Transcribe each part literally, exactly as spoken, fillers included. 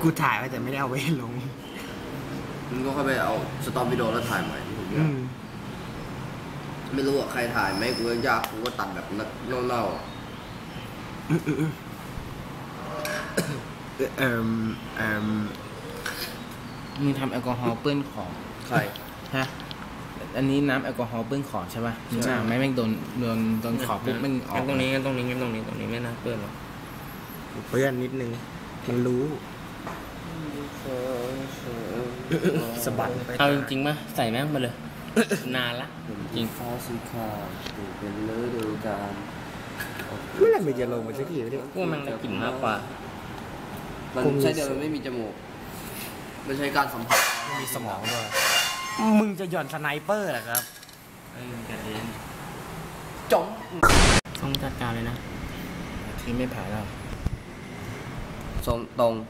กูถ่ายไว้แต่ไม่ได้เอาไว้ลงมึงก็ค่อยไปเอาสต็อปวิดีโอแล้วถ่ายใหม่ที่ผมอยากไม่รู้ว่าใครถ่ายไหมกูยากกูก็ตัดแบบเน่าๆเอ่อเอ่อมึงทำแอลกอฮอล์เปื้อนของใครฮะอันนี้น้ำแอลกอฮอล์เปื้อนของใช่ป่ะใช่ไม่แม่งโดนโดนโดนขอบปุ๊บมันออกตรงนี้ตรงนี้ตรงนี้ตรงนี้ไม่น่าเปื้อนหรอกเปื้อนนิดนึงมันรู้สะบัดเอาจริงๆป่ะใส่แม่งมาเลยนานละจริงฟ้าสีขาวเป็นฤดูกาลเมื่อไหร่มันจะลงมาสักทีวะเนี่ยพวกมันได้กลิ่นมากกว่ามันใช่เดิมมันไม่มีจมูกมันใช้การสัมผัสไม่มีสมองด้วยมึงจะหย่อนสไนเปอร์เหรอครับเอ้ยมันจะเล่นจงต้องจัดการเลยนะทีไม่ผ่านแล้วทรงตรง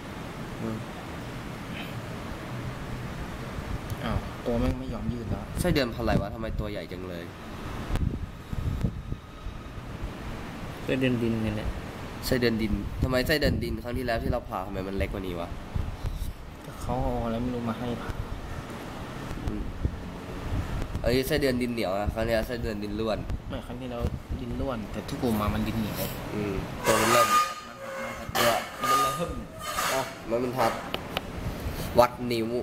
อ้าวตัวแม่งไม่ยอมยืดแล้วไส้เดือนพันอะไรวะทำไมตัวใหญ่จังเลยไส้เดือนดินนี่แหละไส้เดือนดินทำไมไส้เดือนดินครั้งที่แล้วที่เราผ่าทำไมมันเล็กกว่านี้วะเขาเอาอะไรไม่รู้มาให้ผ่าเอ้ยไส้เดือนดินเหนียวอะครั้งนี้ไส้เดือนดินล้วนไม่ครั้งที่เราดินล้วนแต่ที่กูมามันดินเหนียวอืมตัวมันเริ่มเนี่ยมันเริ่มอ๋อมันมันทับวัดนิ้ว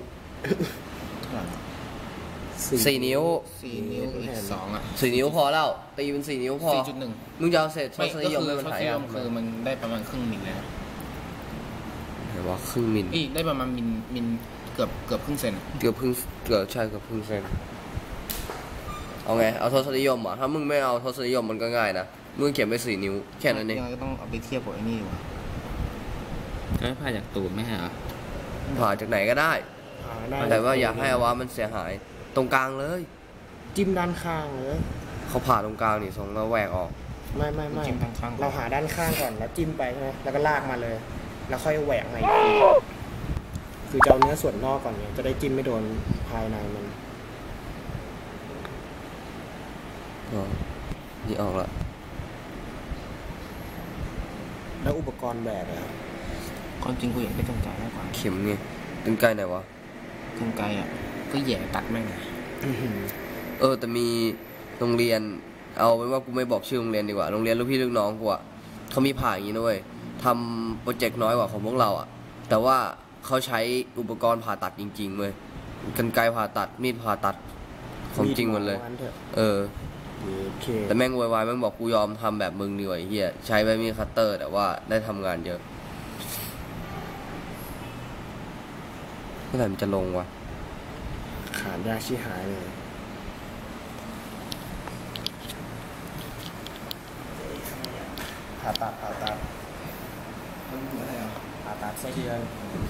สี่นิ้วสี่นิ้วอีกสองอ่ะสี่นิ้วพอแล้วตีเป็นสี่นิ้วพอสี่จุดหนึ่งมึงจะเอาเศษทศนิยมไม่มันหายอ่ะคือมันได้ประมาณครึ่งมิลเลยเห็นว่าครึ่งมิลอีกได้ประมาณมิลมิลเกือบเกือบครึ่งเซนเกือบครึ่งเกือบใช่เกือบครึ่งเซนเอาไงเอาทศนิยมอ่ะถ้ามึงไม่เอาทศนิยมมันก็ง่ายนะมึงเขียนไปสี่นิ้วแค่นั้นเองก็ต้องเอาไปเทียบกับไอ้นี่ว่ะก็ให้ผ่าจากตูดไม่ใช่เหรอผ่าจากไหนก็ได้แต่ว่าอยากให้อวัยวะมันเสียหายตรงกลางเลยจิ้มด้านข้างเลยเขาผ่าตรงกลางนี่ทรงแล้วแหวกออกไม่ไม่ไม่เราหาด้านข้างก่อนแล้วจิ้มไปใช่ไหมแล้วก็ลากมาเลยแล้วค่อยแหวกมาอีกทีคือจะเอาเนื้อส่วนนอกก่อนเนี่ยจะได้จิ้มไม่โดนภายในมันอ๋อนี่ออกละแล้วอุปกรณ์แหวกอะก่อนจริงกูอยากได้กรรไกรมากกว่าเข็มไงกรรไกรไหนวะกรรไกรอ่ะก็แย่ตัดแม่งเออแต่มีโรงเรียนเอาเป็นว่ากูไม่บอกชื่อโรงเรียนดีกว่าโรงเรียนลูกพี่ลูกน้องกูอ่ะเขามีผ่าอย่างนี้ด้วยทำโปรเจกต์น้อยกว่าของพวกเราอ่ะแต่ว่าเขาใช้อุปกรณ์ผ่าตัดจริงๆเว้ยกรรไกรผ่าตัดมีดผ่าตัดของจริงหมดเลยเออแต่แม่งวายวายแม่งบอกกูยอมทำแบบมึงดีกว่าไอ้เหี้ยใช้ใบมีดคัตเตอร์แต่ว่าได้ทำงานเยอะเมื่อไหร่มันจะลงวะขาดยาชี้หายเลยผ่าตัดผ่าตัดผ่าตัดไส้เดือน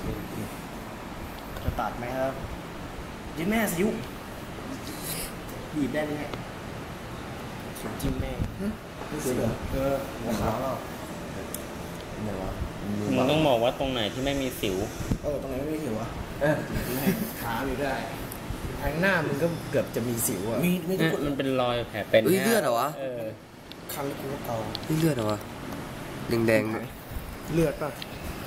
จะตัดไหมครับยิงแม่สิยุบีบได้ไหมเข็มจิ้มแม่ไม่เสือเออหัวขาวแล้วไหนวะมึงต้องบอกว่าตรงไหนที่ไม่มีสิวเออตรงไหนไม่มีสิวอะเออขาอยู่ได้ทางหน้ามึงก็เกือบจะมีสิวอะมีไม่ทุกคนมันเป็นรอยแผลเป็นเลือดเหรอวะครั้งนี้กูก็เกาเลือดเหรอวะแดงแดงเลือดป่ะ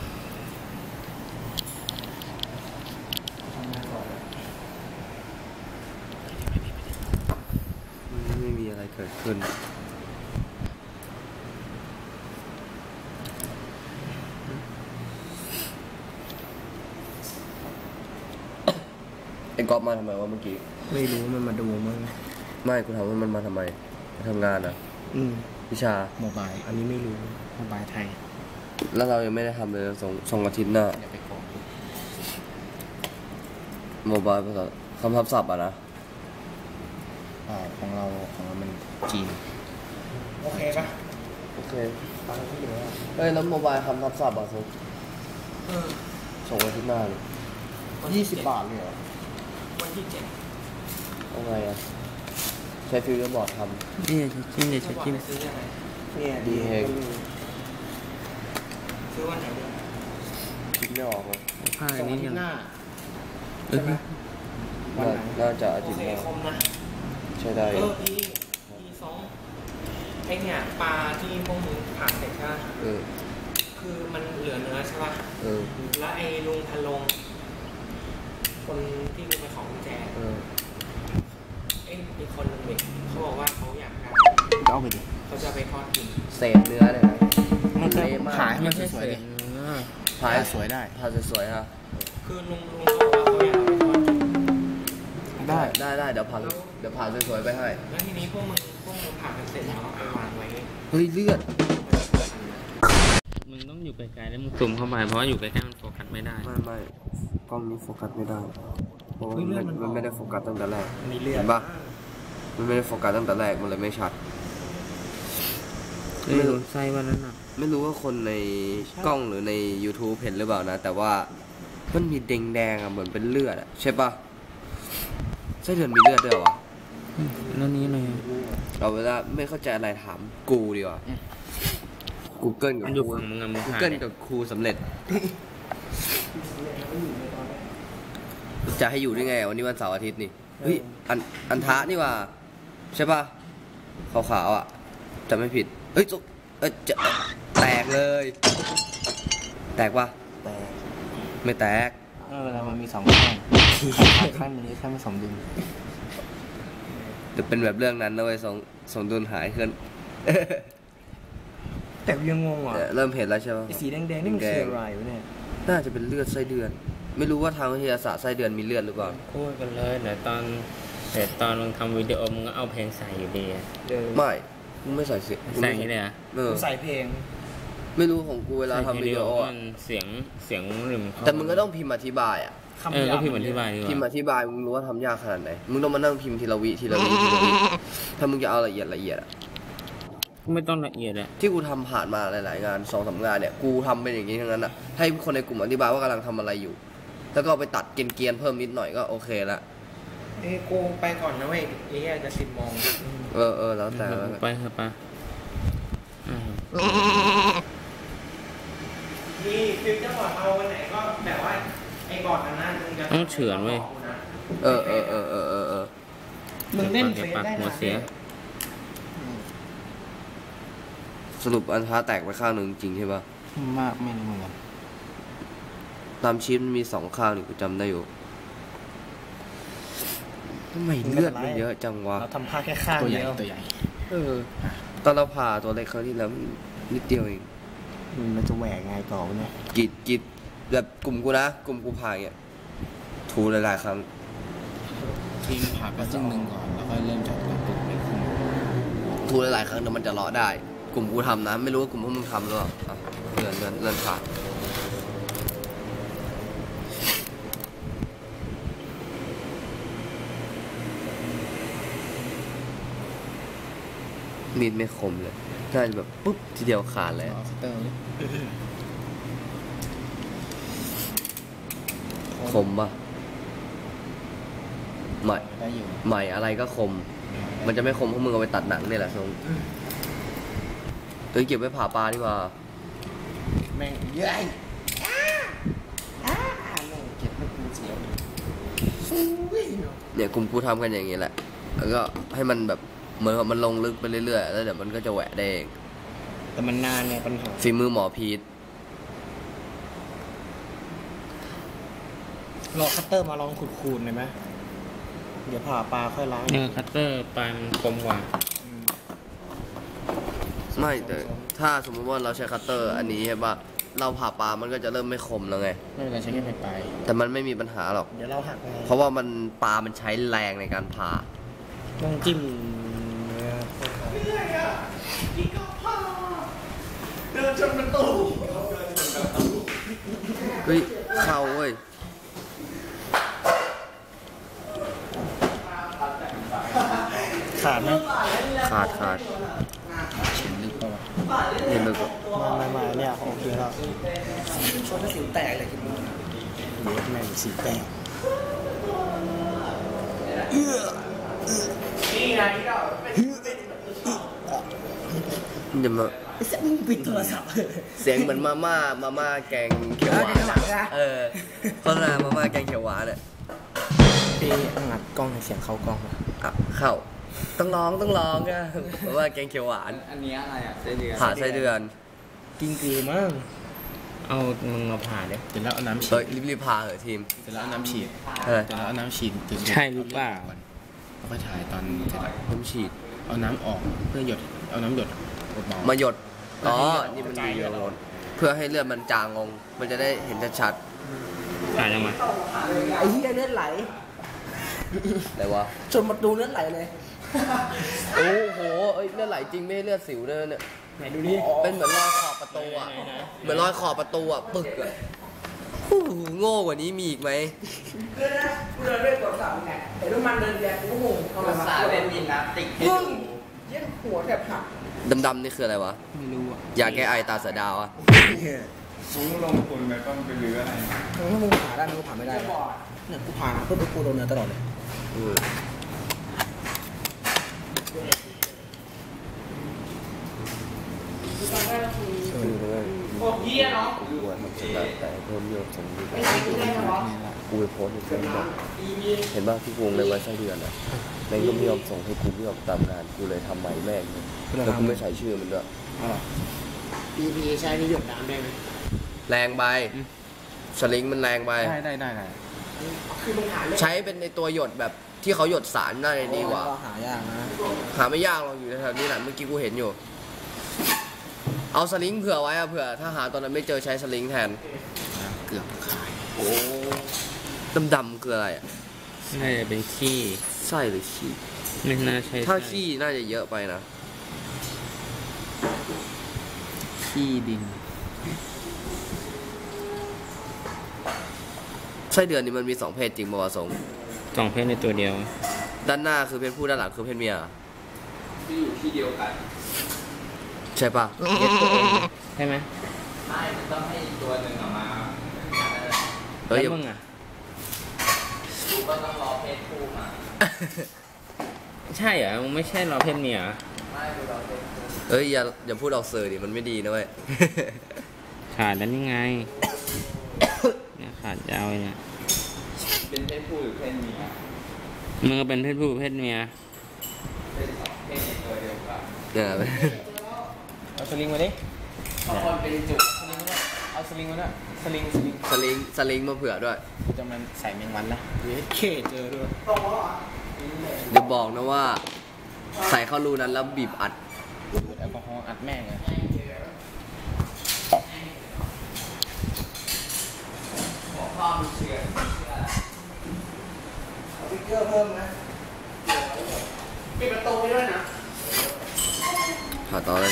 ไม่มีอะไรเกิดขึ้นไอ้ก๊อฟมาทำไมวะเมื่อกี้ไม่รู้มันมาดูมั้งไม่กูถามว่ามันมาทำไมมาทำงานอ่ะอืมวิชาโมบายอันนี้ไม่รู้โมบายไทยแล้วเรายังไม่ได้ทำเลยส่งส่งอาทิตย์หน้าโมบายภาษาคำทับศัพท์อ่ะนะอ่าของเราของเรามันจีนโอเคปะโอเคฟังที่เหลือเฮ้ยแล้วโมบายคำทับศัพท์อ่ะส่งส่งอาทิตย์หน้าเลยยี่สิบบาทเลยเหรอวันที่เจ็ดเอาไงอ่ะใช้ฟิวเจอร์บอร์ดทำนี่ใช้จิ้มเลยใช้จิ้มเนี่ยดีเฮงซื้อวันไหนดีคิดไม่ออกเลยผ้าอันนี้หน้าใช่ไหมน่าจะอาทิตย์หน้าใช่ได้เออทีทีสองไอเนี่ยปลาที่พวกมึงผ่านเสร็จใช่ไหมเออคือคือมันเหลือเนื้อใช่ป่ะเออแล้วไอ้ลุงพันลงคนที่ไปของกุญแจเออไอ้มีคนหนึ่งเด็กเขาบอกว่าเขาอยากได้ก็เอาไปดิเขาจะไปทอดกินเศษเนื้อเลยนะมันก็เละมากขายให้มันสวยๆดิผ่าขายสวยได้ผ่าสวยๆฮะคือลุงลุงเขาบอกว่าเขาอยากเอาไปทอดกินได้ได้ได้เดี๋ยวผ่าเดี๋ยวผ่าสวยๆไปให้แล้วทีนี้พวกมึงพวกมึงผ่ากันเสร็จแล้วเอาไปวางไว้เฮ้ยเลือดมึงต้องอยู่ไกลๆแล้วมึงซูมเข้าไปเพราะว่าอยู่ใกล้ๆมันโฟกัสไม่ได้ไม่ไม่กล้องนี้โฟกัสไม่ได้เพราะว่ามันไม่มันไม่ได้โฟกัสตั้งแต่แรกมีเลือดเห็นปะมันไม่ได้โฟกัสตั้งแต่แรกมันเลยไม่ชัดไม่รู้ไส้วันนั้นอ่ะไม่รู้ว่าคนในกล้องหรือใน YouTube เห็นหรือเปล่านะ แต่ว่ามันมีแดงๆอ่ะเหมือนเป็นเลือดอ่ะใช่ปะไส้เดือนมีเลือดด้วยเหรอวะแล้วนี้เลยเอาเวลาไม่เข้าใจอะไรถามกูดีกว่า Google กับมันคอยู่รูฝั่งมึงอะมึงหา Google กับครูสำเร็จ จะให้อยู่ได้ไงวันนี้วันเสาร์อาทิตย์นี่เฮ้ยอันอันทะนี่ว่าใช่ปะขาวๆอ่ะจะไม่ผิดเฮ้ยจุเอ้ยจะแตกเลย แตกปะแต่ไม่แตกเออเวลามันมีสองข้างข้างหนึงแค่ไม่สมดุลจะเป็นแบบเรื่องนั้นนะเว้ยสองสองดุลหายขึ้นแต่ยังงงอ่ะเริ่มเห็นแล้วใช่ปะไอ้สีแดงๆนี่มันคืออะไรวะเนี่ยน่าจะเป็นเลือดไส้เดือน ไม่รู้ว่าทางวิทยาศาสตร์ไส้เดือนมีเลือดหรือเปล่าพูดกันเลยเดี๋ยวตอนเดี๋ยวตอนมึงทำวิดีโอมึงก็เอาเพลงใส่อยู่ดีอะเดี๋ยวไม่กูไม่ใส่เสียงใส่อย่างนี้เลยเหรอะเออกูใส่เพลงไม่รู้ของกูเวลาทำวิดีโออะมันเสียงเสียงหรือมันเข้าแต่มึงก็ต้องพิมพ์อธิบายอ่ะเออก็พิมพ์อธิบายดีกพิมพ์อว่าธิบายมึงรู้ว่าทำยากขนาดไหน มึงต้องมานั่งพิมพ์ทีละวิทีละวิทีละวิถ้ามึงจะเอาละเอียดละเอียดอะไม่ต้องละเอียดอะที่กูทำผ่านมาหลายๆงานสองสามงานเนี่ยกูทำเป็นอย่างนี้ทั้งนั้นอ่ะให้คนในกลุ่มอธิบายว่ากำลังทำอะไรอยู่ แล้วก็เอาไปตัดเกรียนๆเพิ่มนิดหน่อยก็โอเคละเอ้ยกูไปก่อนนะเว้ยไอ้เหี้ยจะสิบโมงเออเออแล้วแต่แล้วกันไปเถอะปะอืมนี่ฟิวจะบอร์ดเอาวันไหนก็แบบว่าไอ้บอร์ดอันนั้นมึงจะต้องเฉือนเว้ยเออเออเออเออเออเออมึงเล่นเฟเดี๋ยวซปากได้หัวนะเสียสรุปอันท้าแตกไปข้างหนึ่งจริงใช่ปะมากไม่รู้เหมือนกันตามชีพมันมีสองข้างนี่กูจำได้อยู่ทำไมเลือดมันเยอะจังวะเราทำผ้าแค่ข้างเดียวตัวใหญ่เออตอนเราผ่าตัวเล็กครั้งที่แล้วนิดเดียวเองมันจะแหวกไงต่อวะเนี่ยกรีดกรีดแบบกลุ่มกูนะ กลุ่มกูผ่าอย่างเงี้ยถูหลายๆครั้งทีมผักก็จึงหนึ่งก่อนแล้วก็เริ่มจากตัวปุ๊บเลยขึ้นถูหลายๆครั้งเดี๋ยวมันจะเลาะได้ กลุ่มกูทำนะ ไม่รู้ว่ากลุ่มพวกมึงทำหรือเปล่าอ่ะเลื่อนเลื่อนเลื่อนผ่ามีดไม่คมเลยน่าจะแบบปุ๊บทีเดียวขาดเลยเอาคัตเตอร์นี่คมปะใหม่ได้อยู่ใหม่อะไรก็คม มันจะไม่คมเพราะมึงเอาไปตัดหนังเนี่ยแหละทรงเอ้ยเก็บไว้ผ่าปลาดีกว่าแม่งเย้ยอ้าอ้าแม่งเก็บไม่กูเสียวอุ้ยเนาะเนี่ยกลุ่มกูทำกันอย่างนี้แหละ แล้วก็ให้มันแบบเหมือนกับมันลงลึกไปเรื่อยๆ แล้วเดี๋ยวมันก็จะแหวะได้เองแต่มันนานไงปัญหาฝีมือหมอพีทรอคัตเตอร์มาลองขูดๆหน่อยไหมเดี๋ยวผ่าปลาค่อยล้างเออคัตเตอร์ปลายมันคมกว่าไม่แต่ถ้าสมมติว่าเราใช้คัตเตอร์อันนี้ใช่ปะเราผ่าปลามันก็จะเริ่มไม่คมแล้วไงไม่เป็นไรใช้แค่ปลายแต่มันไม่มีปัญหาหรอกๆเดี๋ยวเราหักไงเพราะว่ามันปลามันใช้แรงในการผ่าต้องจิ้มเดินชนประตูเฮ้ย เข้าเว้ยขาดไหมขาดขาดเฉียนลึกป่าวะเห็นเลยก็มามามาเนี่ยโอเคแล้วชนแล้วสิวแตกเลยเดี๋ยวแม่งสีแตกนี่ไงที่เรามันจะมามึงปิดโทรศัพท์เสียงเหมือนมาม่า มาม่าแกงเขียวหวานอะเออโฆษณามาม่าแกงเขียวหวานอ่ะพี่อัดกล้องให้เสียงเข้ากล้องอะอ่ะเข้า ต้องร้องต้องร้องอะมาม่าแกงเขียวหวานอันนี้อะไรอ่ะไส้เดือนผ่าไส้เดือนกินกือมั้งเอามึงมาผ่าเด้เสร็จแล้วเอาน้ำฉีเฮ้ยดรีบๆพาเหอะทีมเสร็จแล้วเอาน้ำฉีดเออเสร็จแล้วเอาน้ำฉีดถึงใช่หรือเปล่าแล้วก็ถ่ายตอนเสร็จแล้วน้ำฉีดเอาน้ำออกเพื่อหยดเอาน้ำหยดเบามาหยดอ๋อนี่มันมีโยนเพื่อให้เลือดมันจางลงมันจะได้เห็นชัดผ่ายังไงไอ้เหี้ยเลือดไหลๆอะไรวะจนประตูเลือดไหลเลยโอ้โหเอ้ยเลือดไหลจริงไม่ใช่เลือดสิวเด้อเนี่ยไหนดูดิเป็นเหมือนรอยขอบประตูอ่ะเหมือนรอยขอบประตูอ่ะปึกอ่ะโอ้โหโง่กว่านี้มีอีกไหมเดินนะกูเดินด้วยตัวสั่นไงแต่ลูกมันเดินแรงกูก็งงทำไมมาเล่นยิมนาสติกพึ่งเย็นหัวแทบหักดำๆนี่คืออะไรวะๆไม่รู้อ่ะยาแก้ไอตาเสือดาวอ่ะมึงลงทุนไปต้องไปรื้ออะไรถ้ามึงผ่าได้มึงก็ผ่าไม่ได้เนี่ยกูผ่าเพื่อไปกูโดนเนื้อตลอดเลยเออ คือเลยโอ้ยเนาะกูทำสำนักแต่เพิ่มยอดสมบูรณ์กูไปโพสต์ในเฟซบุ๊กเห็นบ้างที่วงในวันไส้เดือนอ่ะแม่งก็ไม่ยอมส่งให้กูไม่ยอมตามงานกูเลยทำใหม่แม่งเลยแล้วกูไม่ใส่ชื่อมันด้วยปีพีใช้นี่หยดน้ำได้ไหมแรงไปสลิงมันแรงไปได้ได้ได้ได้คือมึงหาเล่นใช้เป็นในตัวหยดแบบที่เขาหยดสารน่าจะดีกว่าก็หายากนะหาไม่ยากหรอกอยู่แถวนี้แหละเมื่อกี้กูเห็นอยู่ เอาสลิงเผื่อไว้อะเผื่อถ้าหาตอนนั้นไม่เจอใช้สลิงแทนเกือบขายโอ้ดำๆคืออะไรอ่ะน่าจะเป็นขี้ไส้หรือขี้ไม่น่าใช่ถ้าขี้น่าจะเยอะไปนะขี้ดินไส้เดือนนี่มันมีสองเพศจริงป่าวะสงสองเพศในตัวเดียวด้านหน้าคือเพศผู้ด้านหลังคือเพศเมียเหรอที่อยู่ที่เดียวกันใช่ปะใช่ไหมไม่มันต้องให้ตัวหนึ่งออกมาเอ้ยแล้วอย่ามึงอ่ะก็ต้องรอเพศผู้มาใช่เหรอ มึงไม่ใช่รอเพศเมียเหรอไม่คือรอเพศผู้เอ้ยอย่าอย่าพูดออกสื่อดิมันไม่ดีนะเว้ยขาดแล้วนี่ไง เนี่ยขาดยาวเลยเนี่ยเป็นเพศผู้หรือเพศเมียมึงก็เป็นเพศผู้เพศเมียเป็นสองเพศในตัวเดียวกันเนี่ยเอาสลิงมาดิบางคนเป็นจุกเอาสลิงมาด้วยสลิงสลิงสลิงสลิงมาเผื่อด้วยกูจะมันใส่แมงวันนะเฮ้ยเคเจอด้วยอย่าบอกนะว่า ใส่เข้ารูนั้นแล้วบีบอัดดูดแอลกอฮอล์อัดแม่งเลยความเชื่อพิกเกอร์เพิ่มนะปิดประตูไปด้วยนะผ่าต่อเลย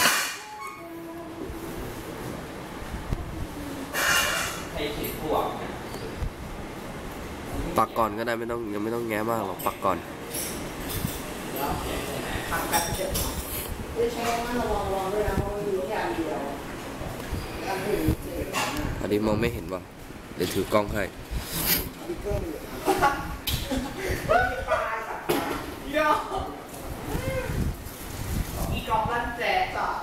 ให้ขีดพวกปักก่อนก็ได้ไม่ต้องยังไม่ต้องแง้มากหรอกปักก่อนไม่ใช่ว่าระวังระวังด้วยนะเพราะมันมีแค่อันเดียวอันอื่นเจ็บนะอันนี้มองไม่เห็นว่ะเดี๋ยวถือกล้องให้พิกเกอร์มีอีกองลั่นแจ๊จ้ะ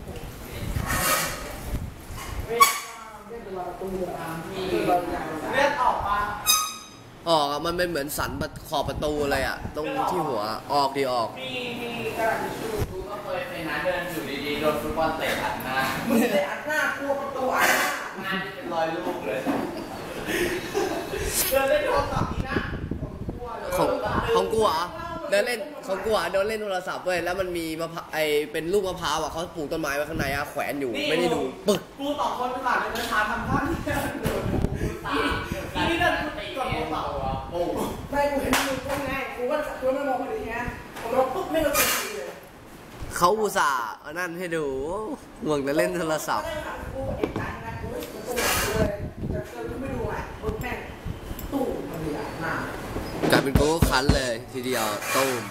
เว้ยเลือดตัวประตูอ่ะมีเลือดออกปะออกอะมันเป็นเหมือนสันขอบประตูเลยอ่ะตรงที่หัวออกดีออกมีมีกระดาษทิชชู่กูก็เคยไปนะเดินอยู่ดีๆโดนฟุตบอลเตะอัดหน้ามึงเลยอัดหน้ากลัวประตูอัดหน้าหน้าที่เป็นรอยลูกเลยเดินเล่นโทรศัพท์นี่นะผมกลัวเลยของของกูอ่ะเดินเล่นของกูอ่ะเดินเล่นโทรศัพท์เว้ยแล้วมันมีมะพร้าวไอเป็นลูกมะพร้าวอ่ะเขาปลูกต้นไม้ไว้ข้างในอ่ะแขวนอยู่ไม่ได้ดูปึกกูสองคนไปผ่านเลยนะชาทำท่าที่เดินอีอีนี่เดินกดโทรศัพท์อ่ะโอ้ไม่กูเห็นมึงก็ง่ายกูว่ากูไม่มองพอดีไงผมลบปุ๊บไม่รู้สึกดีเลยเขาอุตส่าห์เอานั่นให้ดูห่วงแต่เล่นโทรศัพท์กูเอกใจนะกูไม่กูเลยแต่เจอกูไม่ดูอ่ะปุ๊บแม่งตู้มันมีอ่ะหน้ากลายเป็นกูก็คันเลยทีเดียวตูม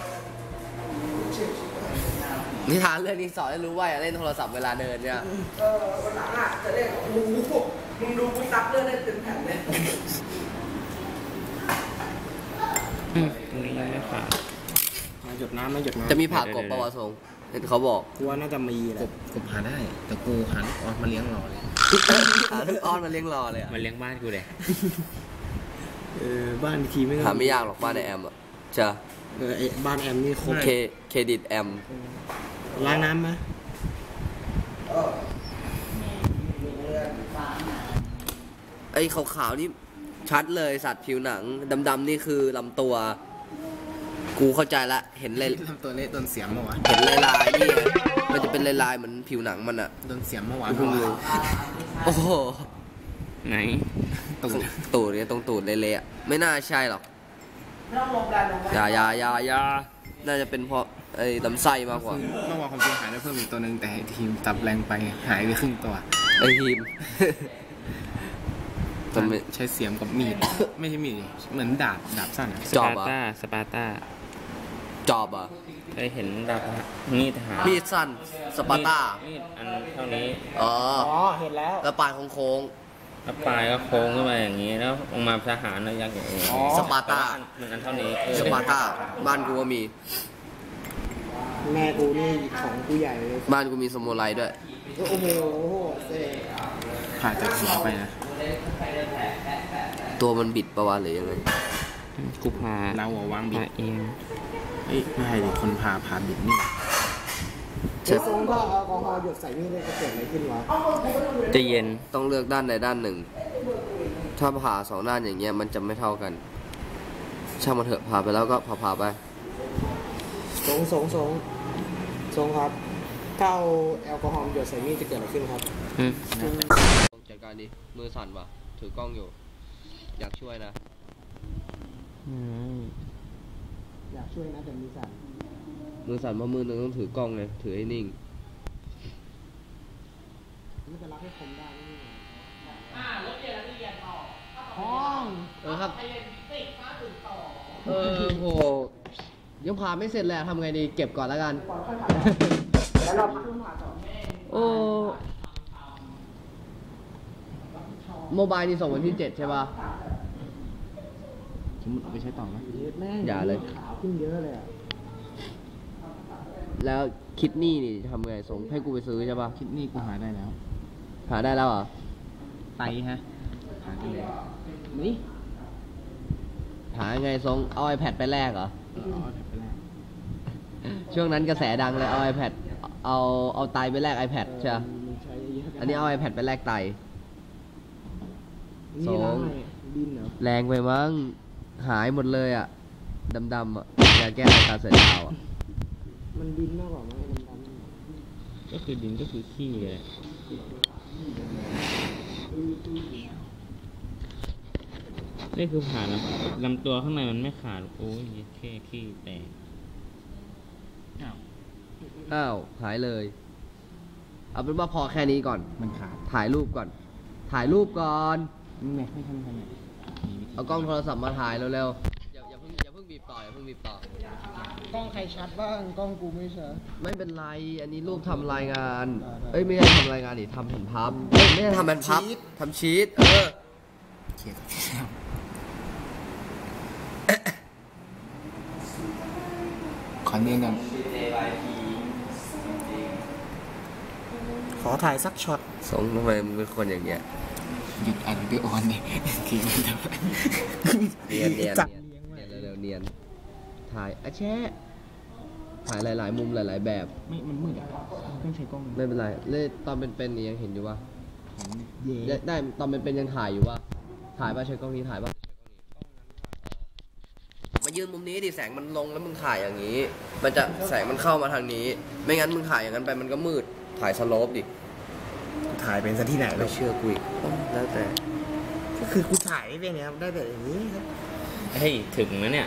นิทานเรื่องนี้สอนให้รู้ว่าอย่าเล่นโทรศัพท์เวลาเดินเนี่ยเออวันหลังอ่ะจะเล่นมึงดูมึงดูกูซับเลือดได้เต็มแผ่นเลยอืมตรงนี้ยังไม่ขาดมาหยดน้ำไม่หยดน้ำจะมีผ่ากบประวัติทรงเห็นเขาบอกกูว่าน่าจะมีแหละกบกบหาได้ แต่กูหาลูกออสมาเลี้ยงรอเลยหาลูกอ้อนมาเลี้ยงรอเลยอะมาเลี้ยงบ้านกูเลยเออบ้านทีไม่หาไม่ยากหรอกบ้านในแอมอ่ะจะเออไอ้บ้านแอมนี่ครบเคเครดิตแอมล้างน้ำไหมเออมีเลือดไอ้ขาวๆนี่ชัดเลยสัตว์ผิวหนังดำๆนี่คือลำตัว กูเข้าใจละเห็นเลยทำตัวเละโดนเสียมเมื่อวานเห็นลายลายๆนี่มันจะเป็นลายลายๆเหมือนผิวหนังมันอะโดนเสียมเมื่อวานกูเพิ่งรู้โอ้โหไหนตูดตูดเนี่ยตรงตูดเละๆอะไม่น่าใช่หรอกอย่าอย่าอย่าอย่าน่าจะเป็นเพราะไอ้ลำไส้มากกว่าเมื่อวานความจริงหายได้เพิ่มอีกตัวหนึ่งแต่ทีมตับแรงไปหายไปครึ่งตัวไอ้ทีม ทำไมใช้เสียมกับมีด ไม่ใช่มีดเหมือนดาบดาบสั้นอะสจอบปาเหรอร์ต้าสปาร์ต้าจอบอ่ะเคยเห็นดาบมีดทหารมีดสั้นสปาร์ต้ามีดอันเท่านี้อ๋ออ๋อเห็นแล้วแล้วปลายโค้งแล้วปลายก็โค้งขึ้นมาอย่างนี้แล้วลงมาทหารแล้วยักษ์อย่างนี้ๆสปาร์ต้ามันอันเท่านี้เออสปาร์ต้าบ้านกูก็มีแม่กูนี่ของกูใหญ่เลยบ้านกูมีสมุไรด้วยโอ้โหเซ่ผ่าจากหัวไปนะตัวมันบิดปะวะหรือยังไงกูพาเราหัววางบิพาดเองเอ้ยไม่ใช่ดิคนพาพาบิดนี่เช็ดทรงก็แอลกอฮอล์หยดใส่มีดเลยจะเกิดอะไรขึ้นวะจะเย็นต้องเลือกด้านใดด้านหนึ่ง ถ้าผ่าสองด้านอย่างเงี้ยมันจะไม่เท่ากัน ช่างมันเถอะผ่าไปแล้วก็ผ่าผ่าๆไปทรงทรงทรงทรงครับถ้าเอาแอลกอฮอล์หยดใส่มีดจะเกิดอะไรขึ้นครับอืมจัดการดิมือสั่นว่ะถือกล้องอยู่ อยากช่วยนะอืมอยากช่วยนะแต่มีสั่นมือสั่นเพราะมือหนึงต้องถือกล้องไงถือให้นิ่งนี่จะรับให้คมได้นี่อ่ารถเรียนเรียนต่อห้องเออครับเออโหยังผ่าไม่เสร็จเลยทำไงดีเก็บก่อนแล้วกันแล้วเราพักเรื่องผ่าต่อโอ้โมบายนี่ส่งวันที่เจ็ดใช่ป่ะสมมติเอาไปใช้ต่อไหมแม่อย่าเลยขาวขึ้นเยอะเลยอะแล้วคิดนี่นี่ทำไงส่งให้กูไปซื้อใช่ป่ะคิดนี่กูหาได้แล้วหาได้แล้วเหรอไตฮะหาได้แล้วนี่หาไงส่งเอา iPad ไปแลกเหรออ๋อแถบไปแรกช่วงนั้นกระแสดังเลยเอา iPad เอาเอาไตไปแลก iPad ใช่ปะมันใช้เยอะอันนี้เอา iPad ไปแลกไตนี่สองได้ดินเหรอแรงไปมั้งหายหมดเลยอ่ะดำๆอ่ะยาแก้ไอตาเสือดาวอ่ะมันดินมากกว่าไหมดำก็คือดินก็คือขี้เลยนี่คือผ่านลำลำตัวข้างในมันไม่ขาดโอ้ยแค่ขี้แตกอ้าวอ้าวหายเลย เอาเป็นว่าพอแค่นี้ก่อนมันขาดถ่ายรูปก่อน ถ่ายรูปก่อนนี่ไงไม่ทำไม่ทำไงมีวิธีเอากล้องโทรศัพท์มาถ่ายเร็วๆอย่าอย่าเพิ่งอย่าเพิ่งบีบต่ออย่าเพิ่งบีบต่อๆกล้องใครชัดบ้างกล้องกูไม่ชัดไม่เป็นไร อันนี้รูปทำรายงาน เอ้ยไม่ใช่ทำรายงานดิทำแผ่นพับเอ้ยไม่ใช่ทำแผ่นพับทำชีตเออเคลียร์กับพี่แล้วขอเนียนกันขอถ่ายสักช็อตสงทำไมมึงเป็นคนอย่างเงี้ยหยุดอัดวิดีโอนี่ทีมันจะไปเนียนเนียนจัดเนียนเลี้ยงไว้เนียนเร็วๆเนียน ถ่ายอะแช่ถ่ายหลาย ๆ มุมหลาย ๆ แบบไม่มันมืดอ่ะต้องใช้กล้องไม่เป็นไรเลยตอนเป็นๆนี่ยังเห็นอยู่ว่าของเย่ได้ได้ตอนเป็นๆยังถ่ายอยู่ว่าถ่ายป่ะใช้กล้องนี้ถ่ายป่ะมายืนมุมนี้ดิแสงมันลงแล้วมึงถ่ายอย่างนี้ มันจะแสงมันเข้ามาทางนี้ ไม่งั้นมึงถ่ายอย่างนั้นไปมันก็มืดถ่ายสโลปดิถ่ายเป็นซะที่ไหนแล้ไม่วเชื่อกูอีกโอ้แล้วแต่ก็คือกูถ่ายไม่เป็นครับได้แต่อย่างนี้ครับเฮ้ยถึงนะเนี่ย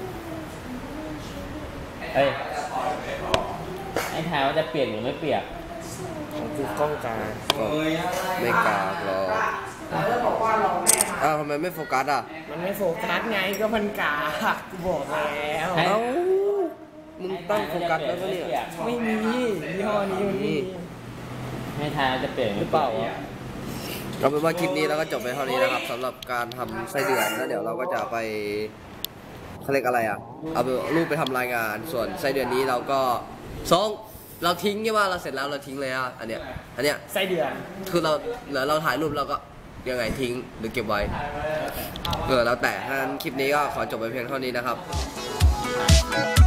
เอ้ยไอ้ทายว่าจะเปียกหรือไม่เปียกของกูกล้องกลางก็ไม่กล้าหรอกอ้าวทำไมไม่โฟกัสอ่ะมันไม่โฟกัสไงก็มันกากูบอกแล้วเฮ้ยเอ้ามึงตั้งโฟกัสแล้วปะเนี่ยไม่มียี่ห้อนี้มันไม่มีให้ทายว่าจะเปียกหรือเปล่าเอาเป็นว่าคลิปนี้เราก็จบไปเท่านี้นะครับสำหรับการทำไส้เดือนแล้วเดี๋ยวเราก็จะไปเขาเรียกอะไรอ่ะเอารูปไปทำรายงานส่วนไส้เดือนนี้เราก็ส่งเราทิ้งใช่ป่ะเราเสร็จแล้วเราทิ้งเลยอ่ะอันเนี้ยอันเนี้ยไส้เดือนคือเราเหลือเราถ่ายรูปเราก็ยังไงทิ้งหรือเก็บไว้เออแล้วแต่ถ้างั้นคลิปนี้ก็ขอจบไปเพียงเท่านี้นะครับ